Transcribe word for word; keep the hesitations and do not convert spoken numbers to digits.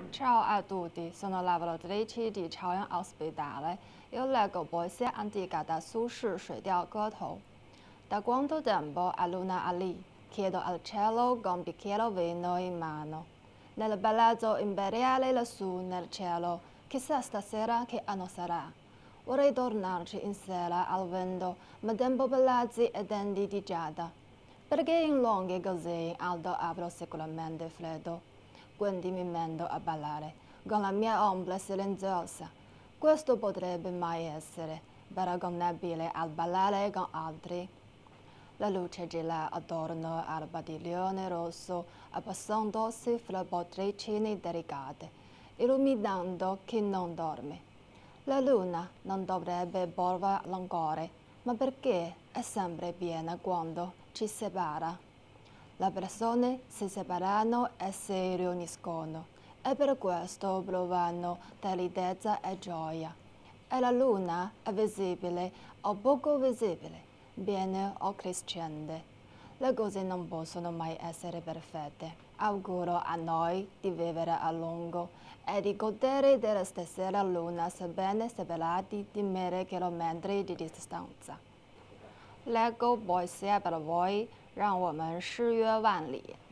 Ciao a tutti, sono lavoratrice di Chaoyang Ospedale. Io leggo poesia antica da Su Shi Shui Diao Ge Tou. Da quanto tempo a luna Ali, chiedo al cielo con bicchiere vino in mano. Nel palazzo imperiale lassù nel cielo, chissà stasera che anno sarà. Vorrei tornarci in sera al vento, ma tempo palazzi e denti di giada. Perché in lunghi così in alto avrò sicuramente freddo. Quindi mi metto a ballare con la mia ombra silenziosa. Questo potrebbe mai essere paragonabile al ballare con altri. La luce gira attorno al padiglione rosso, abbassandosi fra botticine delicate, illuminando chi non dorme. La luna non dovrebbe porre languore, ma perché è sempre piena quando ci separa. Le persone si separano e si riuniscono, e per questo provano tristezza e gioia. E la luna è visibile o poco visibile, viene o crescente. Le cose non possono mai essere perfette. Auguro a noi di vivere a lungo e di godere della stessa luna sebbene separati di mille chilometri di distanza. Leggo poesia per voi, 让我们诗约万里。